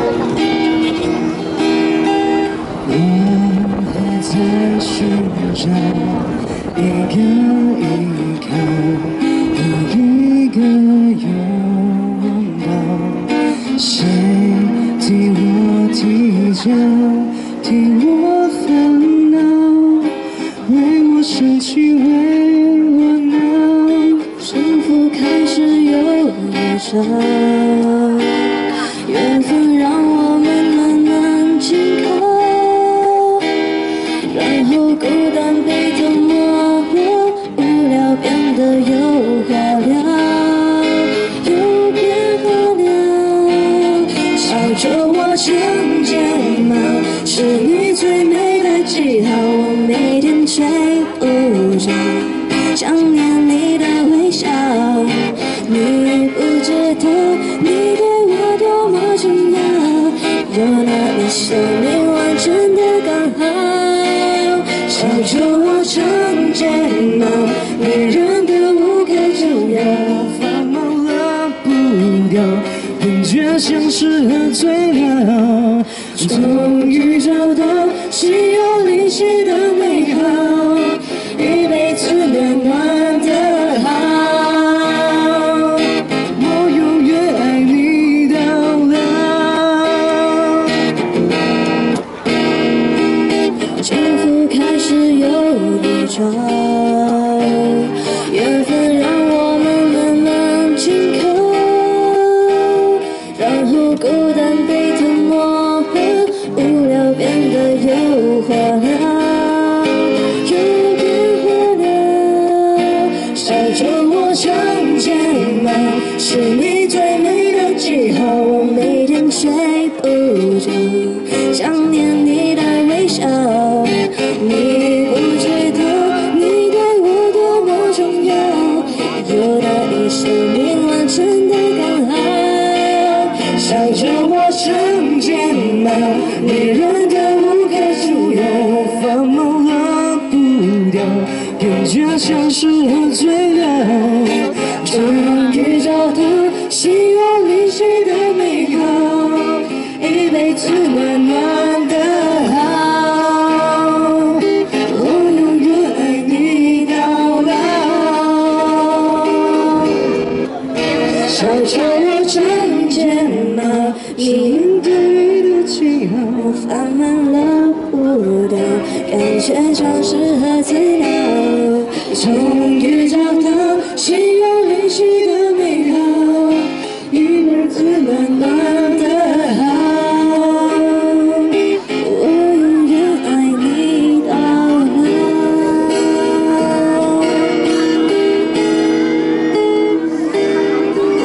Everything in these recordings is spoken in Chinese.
在寻找一个依靠和一个拥抱，谁替我提着，替我烦恼，为我生气，为我闹， 幸福开始有预兆，缘分让我们慢慢紧靠。 然后孤单被吞没了，无聊变得有话聊，有变化了。笑着我成睫毛，是你最美的记号，我每天睡不着，想念你的微笑。你不知道你对我多么重要，有那一生命完整的刚好。 笑着我成睫毛，迷人的无可救药， 放慢了步调，感觉像是喝醉了。 终于找到心有灵犀的美好，一辈子暖暖的好。 我永远爱你到老。 幸福开始有预兆，缘分让我们慢慢紧靠，然后孤单被吞没了，无聊变得有话聊，有变化了。笑着我成睫毛，是你最美的记号，我每天睡不着，想念你的微笑。 你不知道，你对我多么重要，有那一生命完整的刚好。笑着我成睫毛，迷人的无可救药， 放慢了步调，感觉像是喝醉了。 终于找到心有灵犀的美好，一辈子暖暖的好。 笑着我成睫毛， 你对你的记号， 放慢了步调，感觉像是喝醉了。终于找到心有灵犀的美好，一辈子暖暖的好。我永远爱你到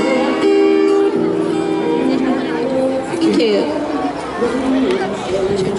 老。Thank you.